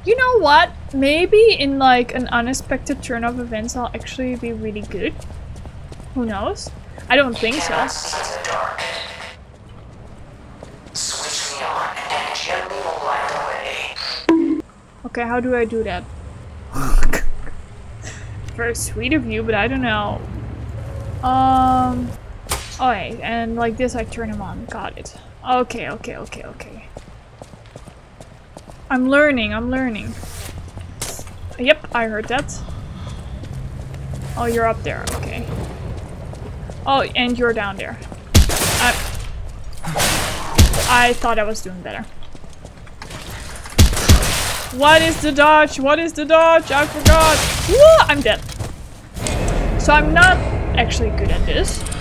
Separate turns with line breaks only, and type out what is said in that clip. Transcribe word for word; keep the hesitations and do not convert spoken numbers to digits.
You know what? Maybe in like an unexpected turn of events I'll actually be really good. Who knows? I don't think so. Okay, how do I do that? Very sweet of you, but I don't know. Um. Okay, and like this I turn him on. Got it. Okay, okay, okay, okay. I'm learning, I'm learning. Yep, I heard that. Oh, you're up there, okay. Oh, and you're down there. I, I thought I was doing better. What is the dodge? What is the dodge? I forgot. Woo! I'm dead. So I'm not actually good at this.